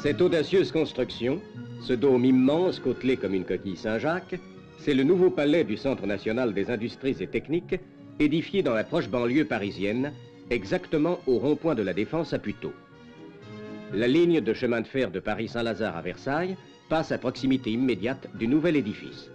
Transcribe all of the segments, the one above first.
Cette audacieuse construction, ce dôme immense côtelé comme une coquille Saint-Jacques, c'est le nouveau palais du Centre national des industries et techniques, édifié dans la proche banlieue parisienne, exactement au rond-point de la Défense à Puteaux. La ligne de chemin de fer de Paris-Saint-Lazare à Versailles passe à proximité immédiate du nouvel édifice.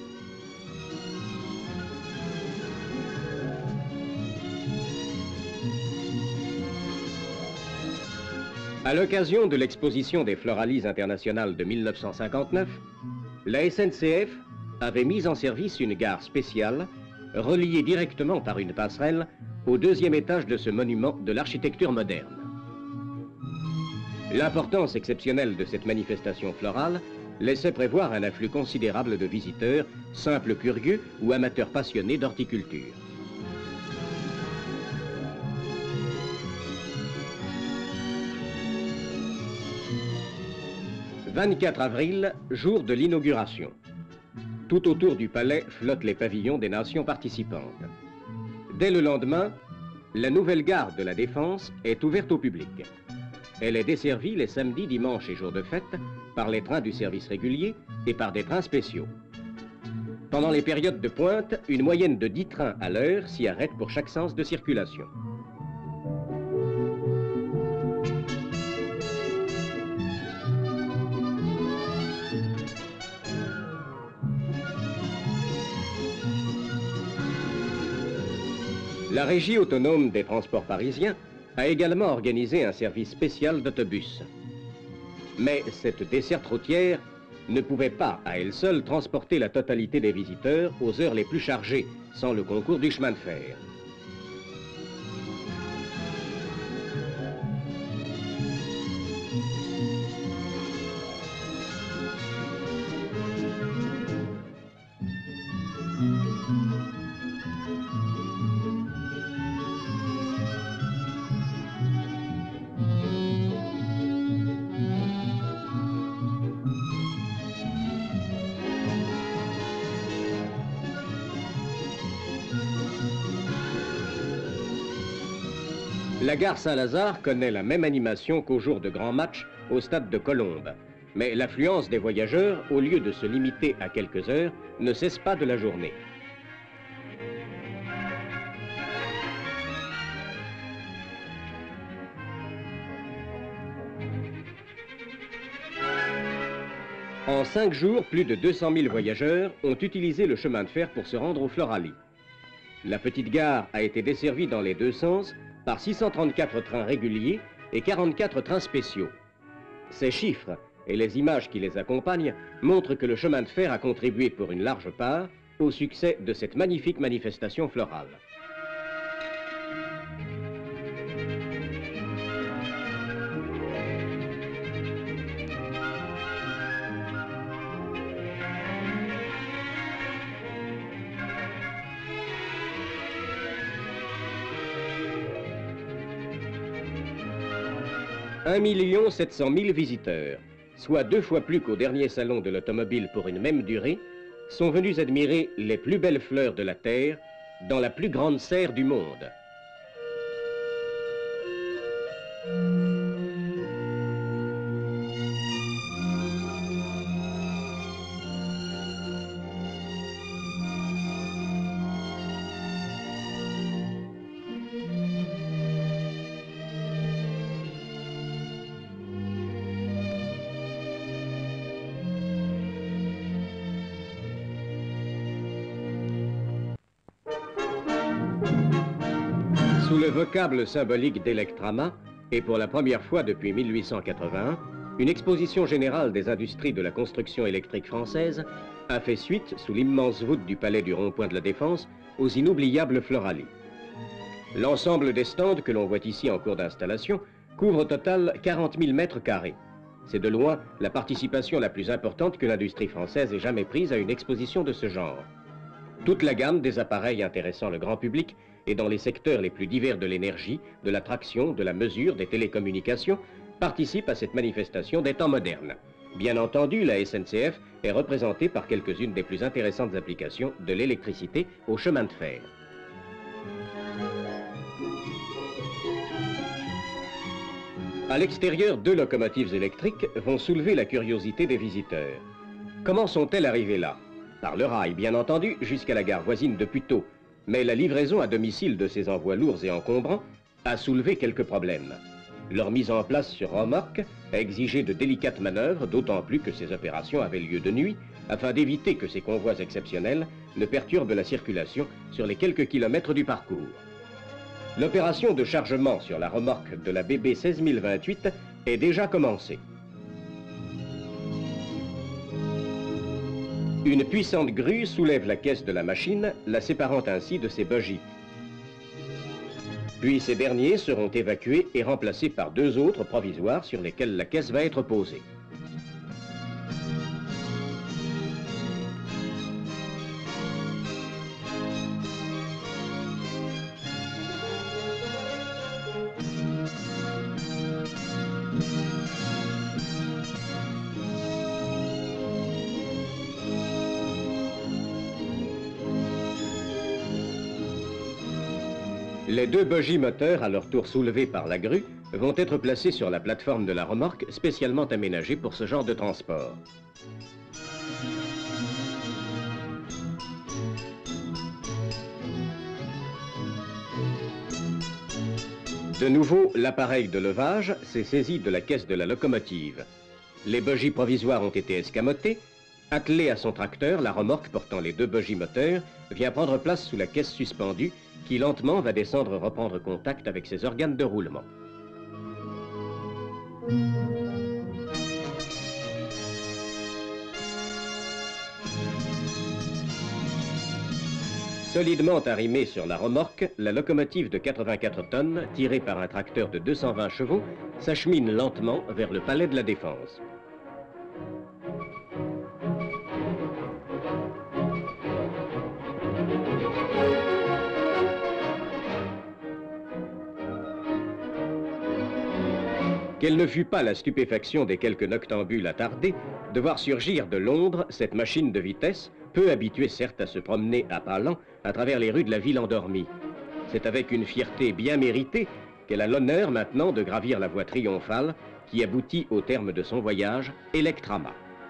À l'occasion de l'exposition des Floralies internationales de 1959, la SNCF avait mis en service une gare spéciale reliée directement par une passerelle au deuxième étage de ce monument de l'architecture moderne. L'importance exceptionnelle de cette manifestation florale laissait prévoir un afflux considérable de visiteurs, simples curieux ou amateurs passionnés d'horticulture. 24 avril, jour de l'inauguration. Tout autour du palais flottent les pavillons des nations participantes. Dès le lendemain, la nouvelle gare de la Défense est ouverte au public. Elle est desservie les samedis, dimanches et jours de fête par les trains du service régulier et par des trains spéciaux. Pendant les périodes de pointe, une moyenne de 10 trains à l'heure s'y arrête pour chaque sens de circulation. La Régie autonome des transports parisiens a également organisé un service spécial d'autobus. Mais cette desserte routière ne pouvait pas, à elle seule, transporter la totalité des visiteurs aux heures les plus chargées, sans le concours du chemin de fer. La gare Saint-Lazare connaît la même animation qu'au jour de grands matchs au stade de Colombes. Mais l'affluence des voyageurs, au lieu de se limiter à quelques heures, ne cesse pas de la journée. En 5 jours, plus de 200 000 voyageurs ont utilisé le chemin de fer pour se rendre aux Floralies. La petite gare a été desservie dans les deux sens par 634 trains réguliers et 44 trains spéciaux. Ces chiffres et les images qui les accompagnent montrent que le chemin de fer a contribué pour une large part au succès de cette magnifique manifestation florale. « 1 700 000 visiteurs, soit 2 fois plus qu'au dernier salon de l'automobile pour une même durée, sont venus admirer les plus belles fleurs de la Terre dans la plus grande serre du monde. Sous le vocable symbolique d'Electrama, et pour la première fois depuis 1881, une exposition générale des industries de la construction électrique française a fait suite, sous l'immense voûte du palais du rond-point de la Défense, aux inoubliables Floralies. L'ensemble des stands que l'on voit ici en cours d'installation couvre au total 40 000 mètres carrés. C'est de loin la participation la plus importante que l'industrie française ait jamais prise à une exposition de ce genre. Toute la gamme des appareils intéressant le grand public et dans les secteurs les plus divers de l'énergie, de la traction, de la mesure, des télécommunications, participe à cette manifestation des temps modernes. Bien entendu, la SNCF est représentée par quelques-unes des plus intéressantes applications de l'électricité au chemin de fer. À l'extérieur, 2 locomotives électriques vont soulever la curiosité des visiteurs. Comment sont-elles arrivées là? Par le rail, bien entendu, jusqu'à la gare voisine de Puteaux. Mais la livraison à domicile de ces envois lourds et encombrants a soulevé quelques problèmes. Leur mise en place sur remorque a exigé de délicates manœuvres, d'autant plus que ces opérations avaient lieu de nuit, afin d'éviter que ces convois exceptionnels ne perturbent la circulation sur les quelques kilomètres du parcours. L'opération de chargement sur la remorque de la BB 16028 est déjà commencée. Une puissante grue soulève la caisse de la machine, la séparant ainsi de ses bogies. Puis ces derniers seront évacués et remplacés par 2 autres provisoires sur lesquels la caisse va être posée. Les 2 bogies moteurs, à leur tour soulevées par la grue, vont être placées sur la plateforme de la remorque spécialement aménagée pour ce genre de transport. De nouveau, l'appareil de levage s'est saisi de la caisse de la locomotive. Les bogies provisoires ont été escamotées. Attelée à son tracteur, la remorque portant les 2 bogies moteurs vient prendre place sous la caisse suspendue qui lentement va descendre reprendre contact avec ses organes de roulement. Solidement arrimée sur la remorque, la locomotive de 84 tonnes, tirée par un tracteur de 220 chevaux, s'achemine lentement vers le palais de la Défense. Quelle ne fut pas la stupéfaction des quelques noctambules attardés de voir surgir de Londres cette machine de vitesse, peu habituée certes à se promener à pas lents à travers les rues de la ville endormie. C'est avec une fierté bien méritée qu'elle a l'honneur maintenant de gravir la voie triomphale qui aboutit au terme de son voyage, Electrama.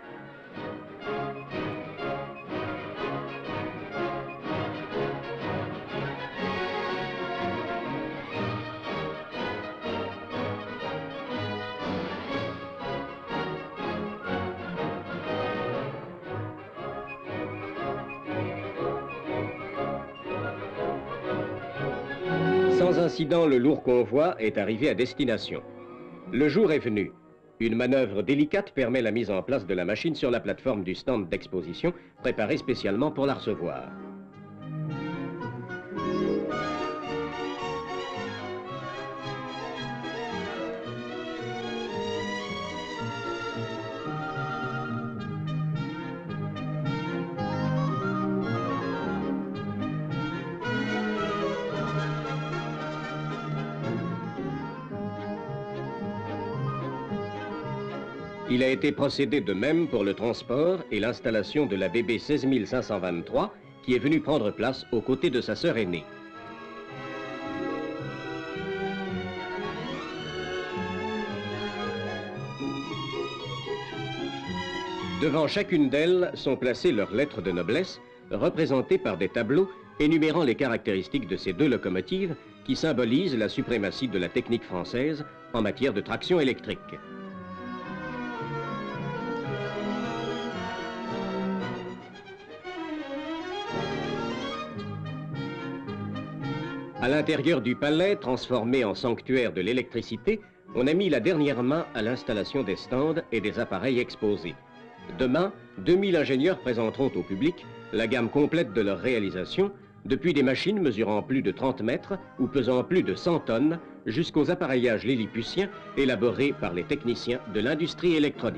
Sans incident, le lourd convoi est arrivé à destination. Le jour est venu. Une manœuvre délicate permet la mise en place de la machine sur la plateforme du stand d'exposition, préparée spécialement pour la recevoir. Il a été procédé de même pour le transport et l'installation de la BB 16523 qui est venue prendre place aux côtés de sa sœur aînée. Devant chacune d'elles sont placées leurs lettres de noblesse, représentées par des tableaux énumérant les caractéristiques de ces 2 locomotives qui symbolisent la suprématie de la technique française en matière de traction électrique. À l'intérieur du palais, transformé en sanctuaire de l'électricité, on a mis la dernière main à l'installation des stands et des appareils exposés. Demain, 2000 ingénieurs présenteront au public la gamme complète de leur réalisation, depuis des machines mesurant plus de 30 mètres ou pesant plus de 100 tonnes, jusqu'aux appareillages lilliputiens élaborés par les techniciens de l'industrie électronique.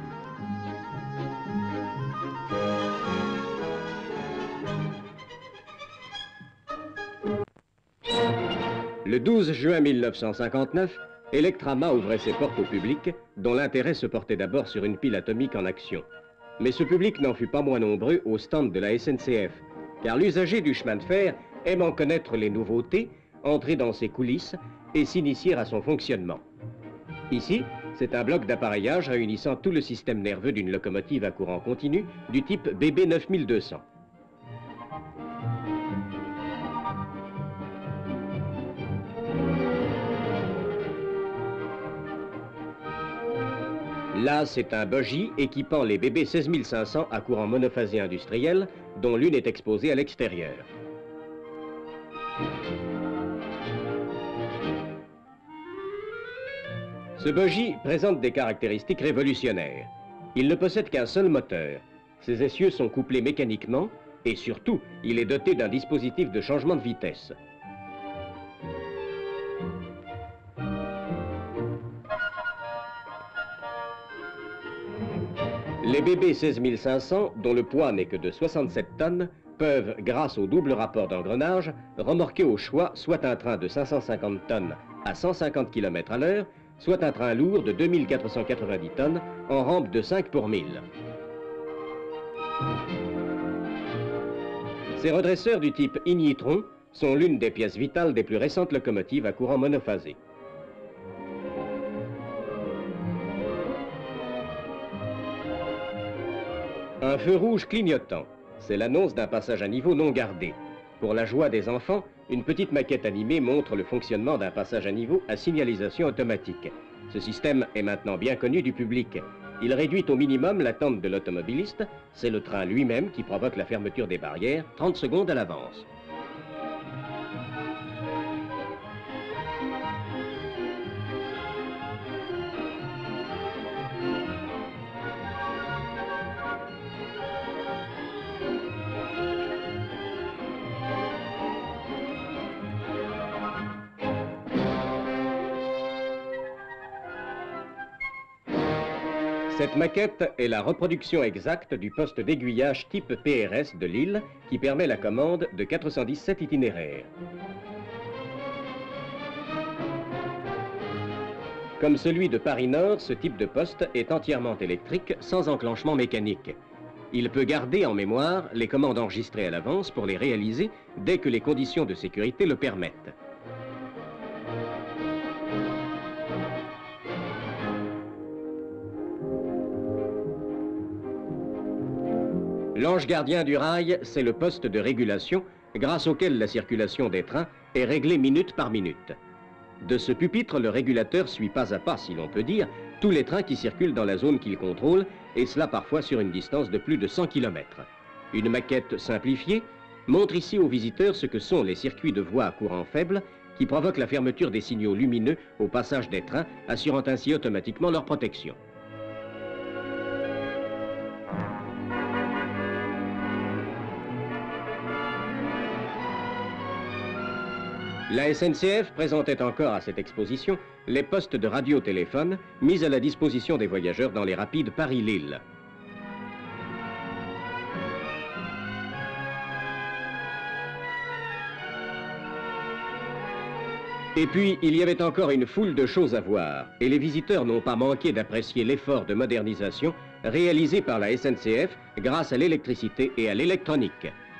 Le 12 juin 1959, Electrama ouvrait ses portes au public, dont l'intérêt se portait d'abord sur une pile atomique en action. Mais ce public n'en fut pas moins nombreux au stand de la SNCF, car l'usager du chemin de fer aime en connaître les nouveautés, entrer dans ses coulisses et s'initier à son fonctionnement. Ici, c'est un bloc d'appareillage réunissant tout le système nerveux d'une locomotive à courant continu du type BB 9200. Là, c'est un bogie équipant les BB 16500 à courant monophasé industriel, dont l'une est exposée à l'extérieur. Ce bogie présente des caractéristiques révolutionnaires. Il ne possède qu'un seul moteur. Ses essieux sont couplés mécaniquement et surtout, il est doté d'un dispositif de changement de vitesse. Les BB 16500, dont le poids n'est que de 67 tonnes, peuvent, grâce au double rapport d'engrenage, remorquer au choix soit un train de 550 tonnes à 150 km à l'heure, soit un train lourd de 2490 tonnes en rampe de 5 pour 1000. Ces redresseurs du type ignitron sont l'une des pièces vitales des plus récentes locomotives à courant monophasé. Un feu rouge clignotant, c'est l'annonce d'un passage à niveau non gardé. Pour la joie des enfants, une petite maquette animée montre le fonctionnement d'un passage à niveau à signalisation automatique. Ce système est maintenant bien connu du public. Il réduit au minimum l'attente de l'automobiliste. C'est le train lui-même qui provoque la fermeture des barrières 30 secondes à l'avance. Cette maquette est la reproduction exacte du poste d'aiguillage type PRS de Lille qui permet la commande de 417 itinéraires. Comme celui de Paris-Nord, ce type de poste est entièrement électrique, sans enclenchement mécanique. Il peut garder en mémoire les commandes enregistrées à l'avance pour les réaliser dès que les conditions de sécurité le permettent. L'ange gardien du rail, c'est le poste de régulation grâce auquel la circulation des trains est réglée minute par minute. De ce pupitre, le régulateur suit pas à pas, si l'on peut dire, tous les trains qui circulent dans la zone qu'il contrôle, et cela parfois sur une distance de plus de 100 km. Une maquette simplifiée montre ici aux visiteurs ce que sont les circuits de voie à courant faible qui provoquent la fermeture des signaux lumineux au passage des trains, assurant ainsi automatiquement leur protection. La SNCF présentait encore à cette exposition les postes de radiotéléphone mis à la disposition des voyageurs dans les rapides Paris-Lille. Et puis, il y avait encore une foule de choses à voir, et les visiteurs n'ont pas manqué d'apprécier l'effort de modernisation réalisé par la SNCF grâce à l'électricité et à l'électronique.